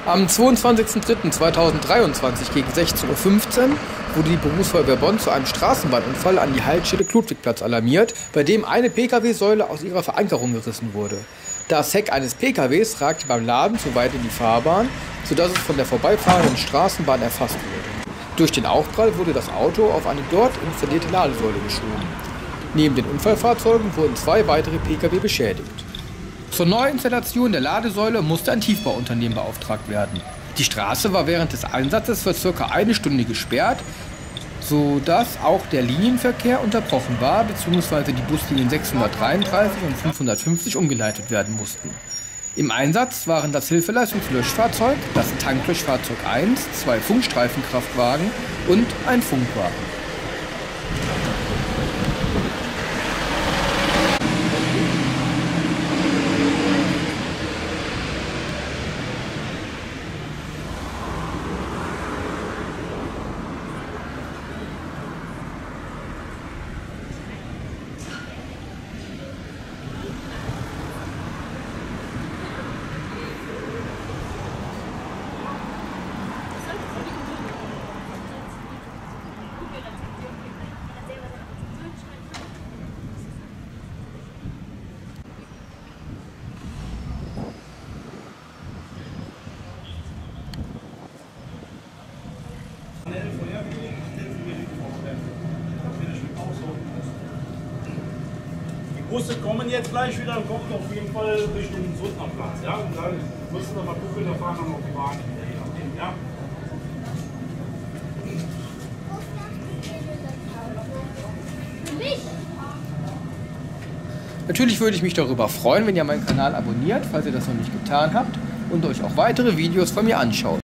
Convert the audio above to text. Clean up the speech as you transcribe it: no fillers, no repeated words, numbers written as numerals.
Am 22.03.2023 gegen 16:15 Uhr wurde die Berufsfeuerwehr Bonn zu einem Straßenbahnunfall an die Haltestelle Ludwigplatz alarmiert, bei dem eine Pkw-Säule aus ihrer Verankerung gerissen wurde. Das Heck eines Pkws ragte beim Laden zu weit in die Fahrbahn, sodass es von der vorbeifahrenden Straßenbahn erfasst wurde. Durch den Aufprall wurde das Auto auf eine dort installierte Ladesäule geschoben. Neben den Unfallfahrzeugen wurden 2 weitere Pkw beschädigt. Zur Neuinstallation der Ladesäule musste ein Tiefbauunternehmen beauftragt werden. Die Straße war während des Einsatzes für ca. eine Stunde gesperrt, sodass auch der Linienverkehr unterbrochen war bzw. die Buslinien 633 und 550 umgeleitet werden mussten. Im Einsatz waren das Hilfeleistungslöschfahrzeug, das Tanklöschfahrzeug 1, 2 Funkstreifenkraftwagen und ein Funkwagen. Die Busse kommen jetzt gleich wieder und kommen auf jeden Fall Richtung Suttnerplatz. Ja? Und dann müssen wir mal gucken, da fahren wir noch die Bahn. Ja? Natürlich würde ich mich darüber freuen, wenn ihr meinen Kanal abonniert, falls ihr das noch nicht getan habt, und euch auch weitere Videos von mir anschaut.